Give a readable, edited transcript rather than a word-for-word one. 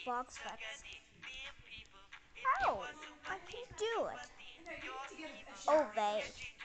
box cuts. How? I can do it. Oh, wait.